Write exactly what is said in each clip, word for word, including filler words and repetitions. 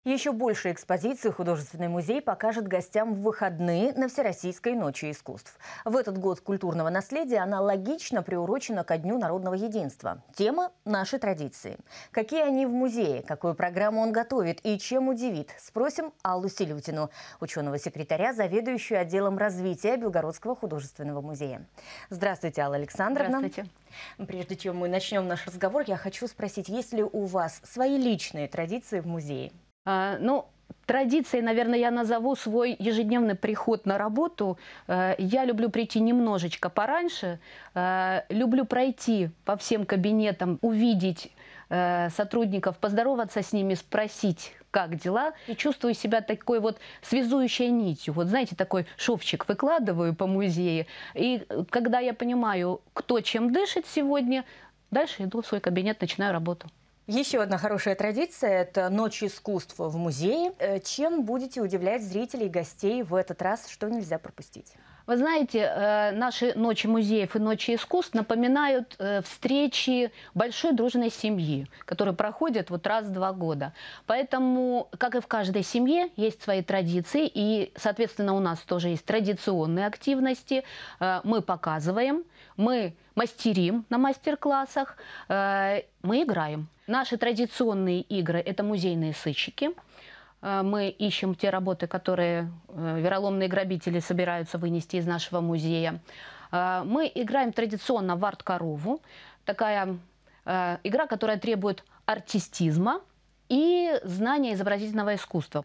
Еще больше экспозиций художественный музей покажет гостям в выходные на Всероссийской ночи искусств. В этот год культурного наследия она логично приурочена ко Дню народного единства. Тема – наши традиции. Какие они в музее, какую программу он готовит и чем удивит? Спросим Аллу Силютину, ученого-секретаря, заведующую отделом развития Белгородского художественного музея. Здравствуйте, Алла Александровна. Здравствуйте. Прежде чем мы начнем наш разговор, я хочу спросить, есть ли у вас свои личные традиции в музее? А, ну, традицией, наверное, я назову свой ежедневный приход на работу. Я люблю прийти немножечко пораньше, люблю пройти по всем кабинетам, увидеть сотрудников, поздороваться с ними, спросить, как дела. И чувствую себя такой вот связующей нитью. Вот знаете, такой шовчик выкладываю по музею. И когда я понимаю, кто чем дышит сегодня, дальше иду в свой кабинет, начинаю работу. Еще одна хорошая традиция – это Ночь искусств в музее. Чем будете удивлять зрителей и гостей в этот раз, что нельзя пропустить? Вы знаете, наши ночи музеев и ночи искусств напоминают встречи большой дружной семьи, которые проходят вот раз в два года. Поэтому, как и в каждой семье, есть свои традиции. И, соответственно, у нас тоже есть традиционные активности. Мы показываем, мы мастерим на мастер-классах, мы играем. Наши традиционные игры – это музейные сыщики. Мы ищем те работы, которые вероломные грабители собираются вынести из нашего музея. Мы играем традиционно в арт-корову. Такая игра, которая требует артистизма и знания изобразительного искусства.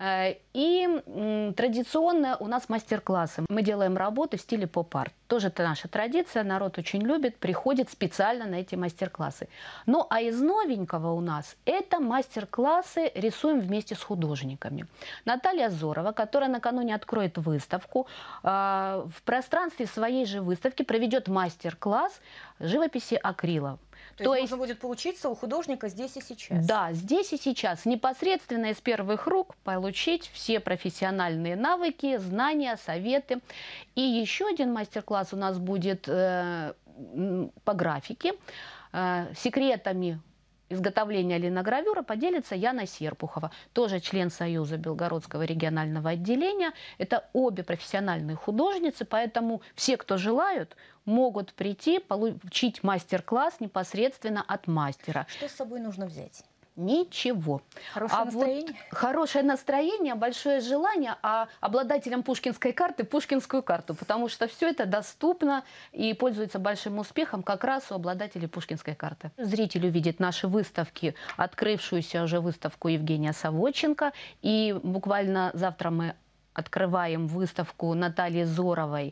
И традиционно у нас мастер-классы. Мы делаем работы в стиле поп-арт. Тоже это наша традиция, народ очень любит, приходит специально на эти мастер-классы. Ну а из новенького у нас это мастер-классы «Рисуем вместе с художниками». Наталья Зорова, которая накануне откроет выставку, в пространстве своей же выставки проведет мастер-класс живописи акрилом. То, То есть, есть можно будет поучиться у художника здесь и сейчас? Да, здесь и сейчас. Непосредственно из первых рук получить все профессиональные навыки, знания, советы. И еще один мастер-класс у нас будет э, по графике. Э, секретами изготовления линогравюра поделится Яна Серпухова, тоже член Союза Белгородского регионального отделения. Это обе профессиональные художницы, поэтому все, кто желают, могут прийти, получить мастер-класс непосредственно от мастера. Что с собой нужно взять? Ничего. Хорошее а настроение? Вот хорошее настроение, большое желание, а обладателям пушкинской карты пушкинскую карту, потому что все это доступно и пользуется большим успехом как раз у обладателей пушкинской карты. Зритель увидит наши выставки, открывшуюся уже выставку Евгения Савоченко, и буквально завтра мы открываем выставку Натальи Зоровой,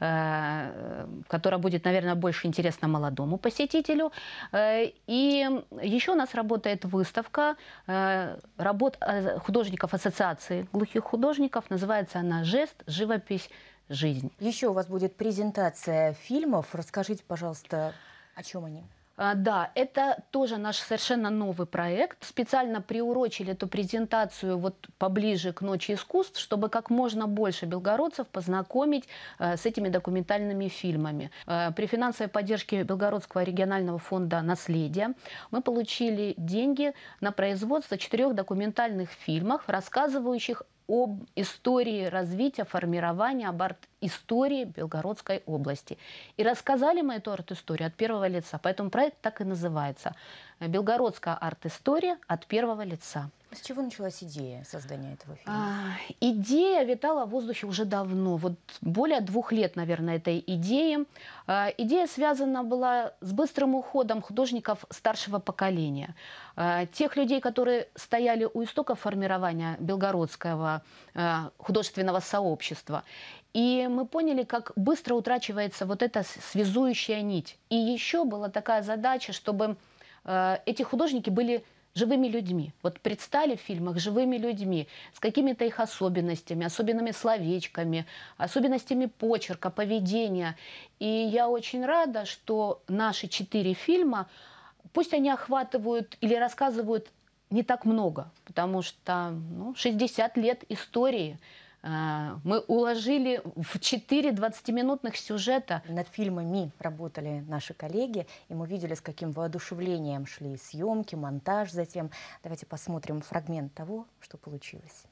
э, которая будет, наверное, больше интересна молодому посетителю. Э, и еще у нас работает выставка э, работ художников Ассоциации глухих художников. Называется она «Жест, живопись, жизнь». Еще у вас будет презентация фильмов. Расскажите, пожалуйста, о чем они? Да, это тоже наш совершенно новый проект. Специально приурочили эту презентацию вот поближе к Ночи искусств, чтобы как можно больше белгородцев познакомить с этими документальными фильмами. При финансовой поддержке Белгородского регионального фонда «Наследие» мы получили деньги на производство четырех документальных фильмов, рассказывающих об истории развития, формирования, об арт-истории Белгородской области. И рассказали мы эту арт-историю от первого лица. Поэтому проект так и называется «Белгородская арт-история от первого лица». С чего началась идея создания этого фильма? А, идея витала в воздухе уже давно. Вот более двух лет, наверное, этой идеи. А, идея связана была с быстрым уходом художников старшего поколения. А, тех людей, которые стояли у истоков формирования белгородского а, художественного сообщества. И мы поняли, как быстро утрачивается вот эта связующая нить. И еще была такая задача, чтобы а, эти художники были живыми людьми. Вот предстали в фильмах живыми людьми, с какими-то их особенностями, особенными словечками, особенностями почерка, поведения. И я очень рада, что наши четыре фильма, пусть они охватывают или рассказывают не так много, потому что ну, шестьдесят лет истории Мы уложили в четыре двадцатиминутных сюжета. Над фильмами работали наши коллеги, и мы видели, с каким воодушевлением шли съемки, монтаж затем. Давайте посмотрим фрагмент того, что получилось.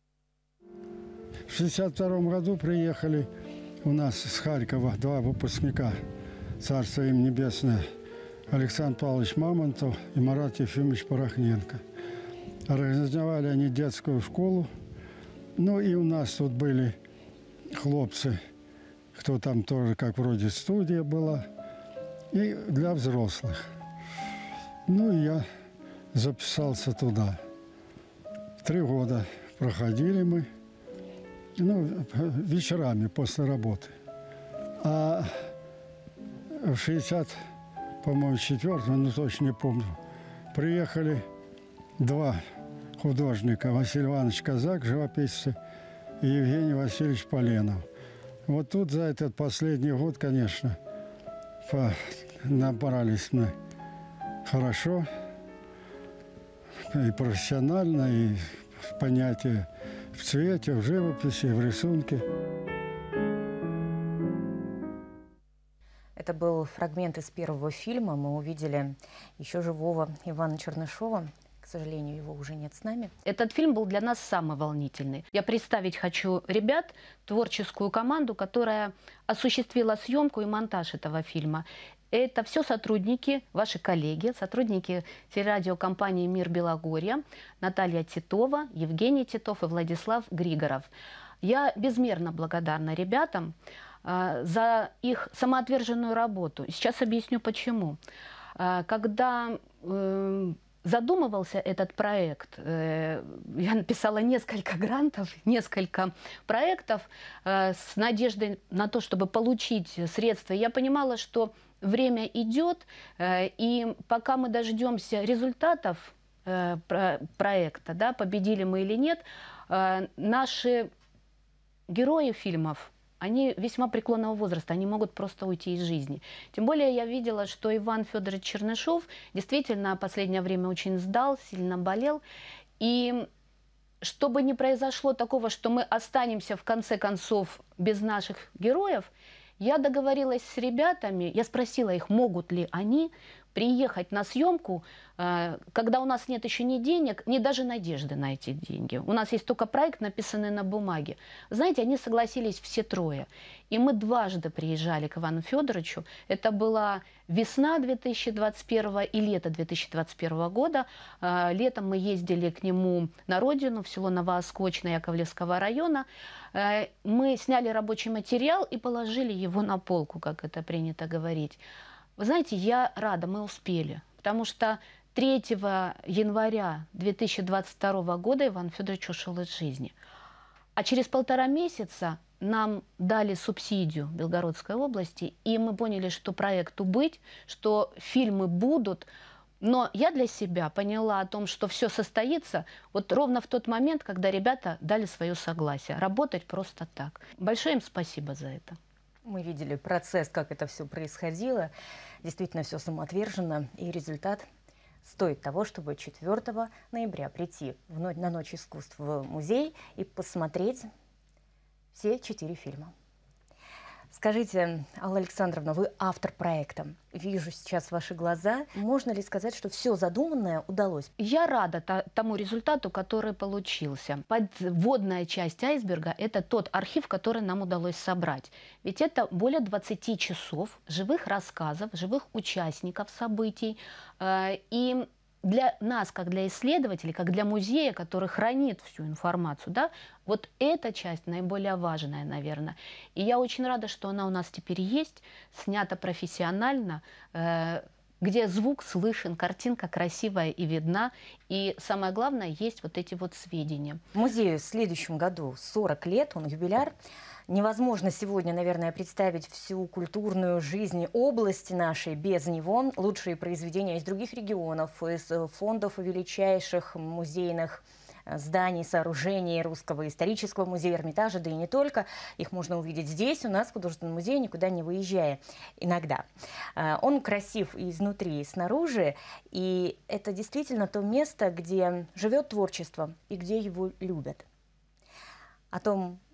В шестьдесят втором году приехали у нас с Харькова два выпускника, царство им небесное, Александр Павлович Мамонтов и Марат Ефимович Порохненко. Организовали они детскую школу. Ну и у нас тут были хлопцы, кто там тоже, как вроде студия была, и для взрослых. Ну и я записался туда. Три года проходили мы. Ну, вечерами после работы. А в шестьдесят, по-моему, четвёртом, ну точно не помню, приехали два художника: Василий Иванович Казак, живописцы, и Евгений Васильевич Поленов. Вот тут за этот последний год, конечно, набрались мы хорошо, и профессионально, и в понятие в цвете, в живописи, в рисунке. Это был фрагмент из первого фильма. Мы увидели еще живого Ивана Чернышова. К сожалению, его уже нет с нами. Этот фильм был для нас самый волнительный. Я представить хочу ребят, творческую команду, которая осуществила съемку и монтаж этого фильма. Это все сотрудники, ваши коллеги, сотрудники телерадиокомпании «Мир Белогорья», Наталья Титова, Евгений Титов и Владислав Григоров. Я безмерно благодарна ребятам э, за их самоотверженную работу. Сейчас объясню, почему. Э, когда э, задумывался этот проект, э, я написала несколько грантов, несколько проектов э, с надеждой на то, чтобы получить средства. Я понимала, что время идет, э, и пока мы дождемся результатов э, про проекта, да, победили мы или нет, э, наши герои фильмов, они весьма преклонного возраста, они могут просто уйти из жизни. Тем более я видела, что Иван Федорович Чернышов действительно в последнее время очень сдал, сильно болел. И чтобы не произошло такого, что мы останемся в конце концов без наших героев, я договорилась с ребятами, я спросила их, могут ли они приехать на съемку, когда у нас нет еще ни денег, ни даже надежды на эти деньги. У нас есть только проект, написанный на бумаге. Знаете, они согласились все трое. И мы дважды приезжали к Ивану Федоровичу. Это была весна две тысячи двадцать первого и лето две тысячи двадцать первого года. Летом мы ездили к нему на родину, в село Новооскочное Яковлевского района. Мы сняли рабочий материал и положили его на полку, как это принято говорить. Вы знаете, я рада, мы успели, потому что третьего января две тысячи двадцать второго года Иван Федорович ушел из жизни. А через полтора месяца нам дали субсидию Белгородской области, и мы поняли, что проекту быть, что фильмы будут. Но я для себя поняла о том, что все состоится вот ровно в тот момент, когда ребята дали свое согласие. Работать просто так. Большое им спасибо за это. Мы видели процесс, как это все происходило. Действительно, все самоотверженно, и результат стоит того, чтобы четвёртого ноября прийти в ночь, на Ночь искусств в музей и посмотреть все четыре фильма. Скажите, Алла Александровна, вы автор проекта. Вижу сейчас ваши глаза. Можно ли сказать, что все задуманное удалось? Я рада тому результату, который получился. Подводная часть айсберга – это тот архив, который нам удалось собрать. Ведь это более двадцати часов живых рассказов, живых участников событий. И для нас, как для исследователей, как для музея, который хранит всю информацию, да, вот эта часть наиболее важная, наверное. И я очень рада, что она у нас теперь есть, снята профессионально, э, где звук слышен, картинка красивая и видна. И самое главное, есть вот эти вот сведения. Музею в следующем году сорок лет, он юбиляр. Невозможно сегодня, наверное, представить всю культурную жизнь области нашей без него. Лучшие произведения из других регионов, из фондов величайших музейных зданий, сооружений Русского исторического музея, Эрмитажа, да и не только. Их можно увидеть здесь, у нас в художественном музее, никуда не выезжая иногда. Он красив и изнутри, и снаружи, и это действительно то место, где живет творчество и где его любят. О том,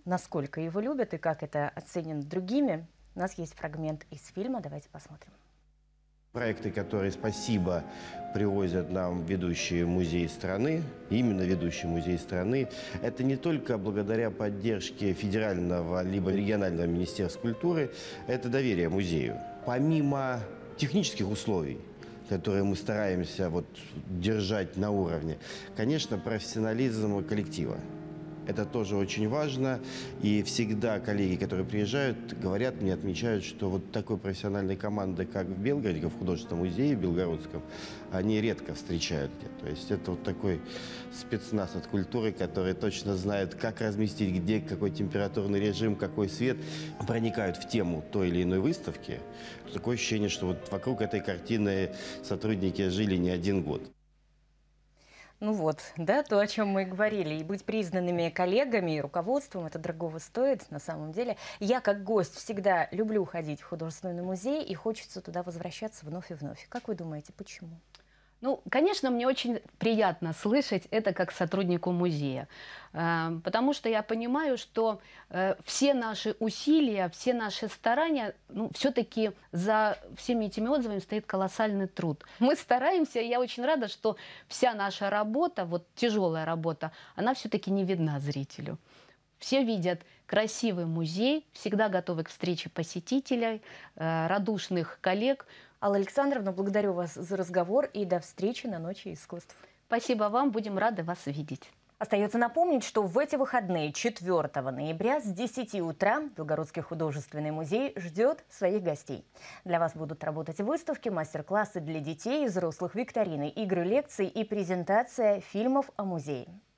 насколько его любят и как это оценено другими, у нас есть фрагмент из фильма. Давайте посмотрим. Проекты, которые, спасибо, привозят нам ведущие музеи страны, именно ведущие музеи страны, это не только благодаря поддержке федерального либо регионального министерства культуры, это доверие музею. Помимо технических условий, которые мы стараемся вот держать на уровне, конечно, профессионализм коллектива. Это тоже очень важно. И всегда коллеги, которые приезжают, говорят мне, отмечают, что вот такой профессиональной команды, как в Белгороде, как в художественном музее Белгородском, они редко встречают где-то. То есть это вот такой спецназ от культуры, который точно знает, как разместить, где, какой температурный режим, какой свет. Проникают в тему той или иной выставки. Такое ощущение, что вот вокруг этой картины сотрудники жили не один год. Ну вот, да, то, о чем мы и говорили. И быть признанными коллегами и руководством, это дорогого стоит на самом деле. Я, как гость, всегда люблю ходить в художественный музей, и хочется туда возвращаться вновь и вновь. Как вы думаете, почему? Ну, конечно, мне очень приятно слышать это как сотруднику музея, потому что я понимаю, что все наши усилия, все наши старания, ну, все-таки за всеми этими отзывами стоит колоссальный труд. Мы стараемся, и я очень рада, что вся наша работа, вот тяжелая работа, она все-таки не видна зрителю. Все видят красивый музей, всегда готовы к встрече посетителей, радушных коллег. Алла Александровна, благодарю вас за разговор и до встречи на Ночи искусств. Спасибо вам, будем рады вас видеть. Остается напомнить, что в эти выходные четвёртого ноября с десяти утра Белгородский художественный музей ждет своих гостей. Для вас будут работать выставки, мастер-классы для детей и взрослых, викторины, игры, лекции и презентация фильмов о музее.